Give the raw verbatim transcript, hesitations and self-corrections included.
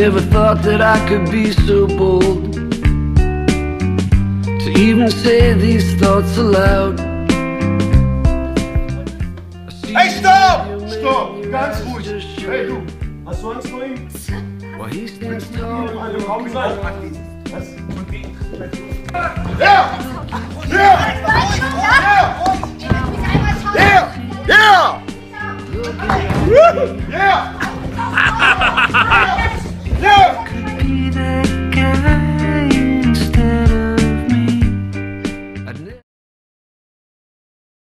never thought that I could be so bold to even say these thoughts aloud. Hey, stopp! Stopp! Ganz ruhig! Hey, du! Hast du Angst vor ihm? Well, he stands tall. Was? Ja! Ja! Ja!